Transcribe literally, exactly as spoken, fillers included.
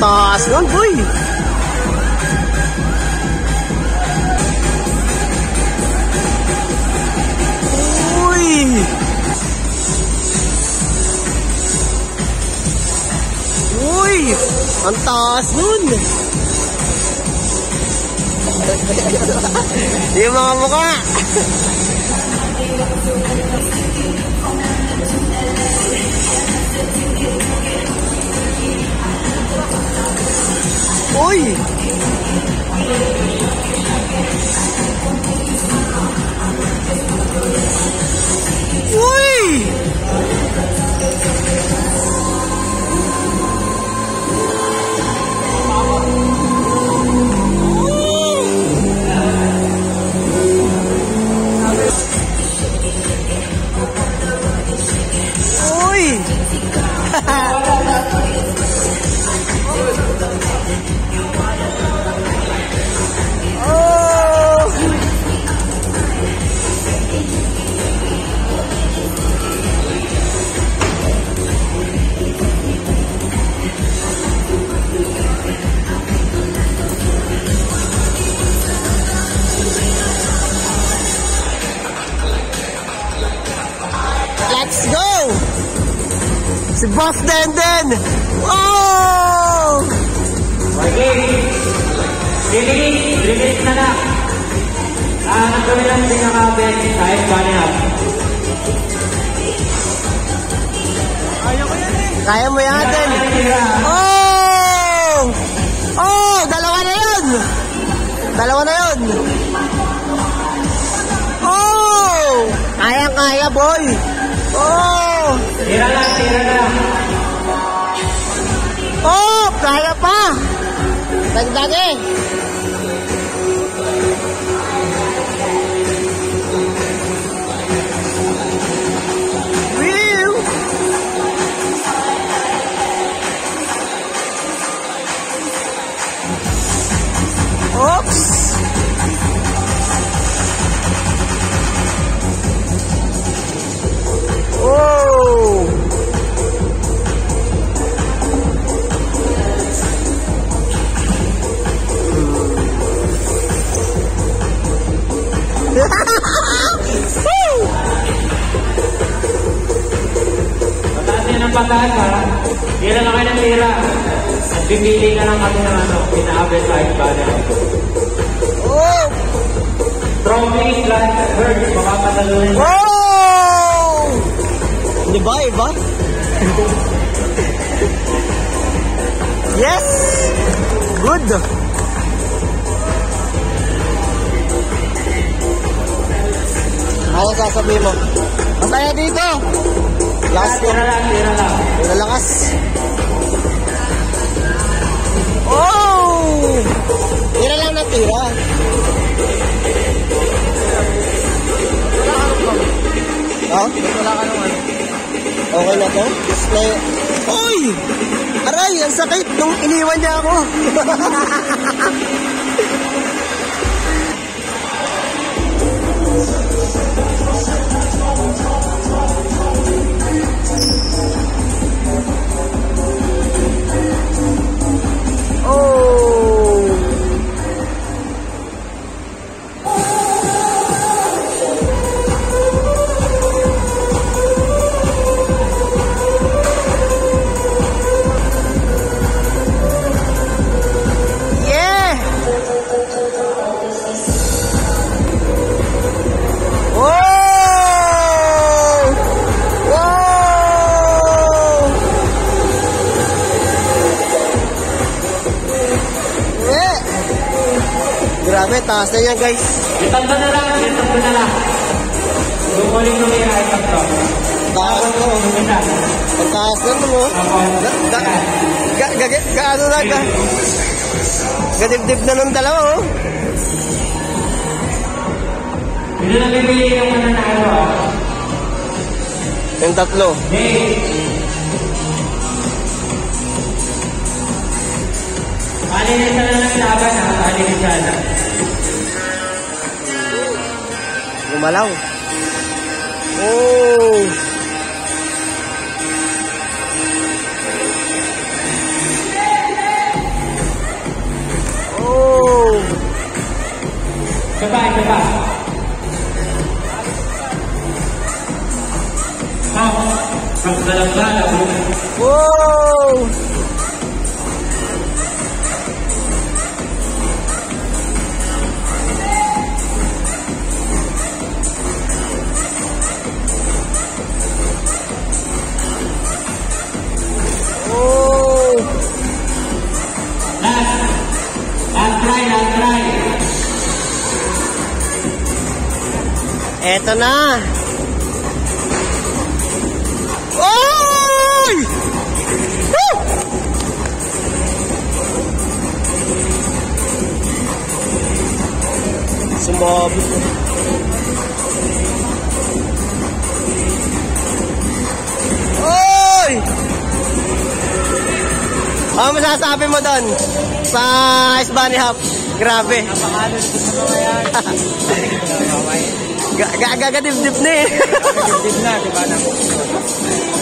taas nun, boy. Uy. Uy. Ang taas nun. Yung mga mukha. Uy! Uy! Let's go! Si Boss Denden! Oh! Okay. Release, release na na. Ah, nagkawin lang pinaka-best kahit banyak. Kaya mo yan, Den. Oh! Oh! Dalawa na yun! Dalawa na yun! Oh! Kaya-kaya, boy! Oh! Tira lang, tira lang. Oh! Kaya pa! Dagdagin! Whew! Oops! Oh! Pataas yan ang pataas ha. Tira na kayo ng tira. Pipili na lang kami ng ano, pinaka-best kahit banyak. Oh! Trophy plus birds, makapatalunin. Oh! Iba, iba? Yes! Good! Ano sasabihin mo? Masaya dito! Lakas ko. Tira lang, tira lang. Nalakas. Oh! Tira lang na tira. Ha? Wala ka naman. Okay na to? Display. Uy! Aray! Ang sakit nung iniwan niya ako. Grabe, taas na yan guys. Itang ba na lang, itang ba na lang. Lumuling lumira, itang ba. Taas na. Ang taas na mo. Gaano na ka? Gadibdib na ng dalawa oh. Hindi na bibili yung mananalo ah. Yung tatlo. Hey! Malinis na lang ang laban ha, malinis na lang. Gumalaw. Oh! Isa pa, isa pa. Ah, pagdalang-dalang. Wow! Oh! Last. Last try, last try. Eto na! Oy! Woo! Sumabot na. Oy! Ano masasabi mo doon sa Ice Bunny Hop? Grabe. Napakalo na sa mga yan. Gagadip-dip na eh. Gagadip na, di ba?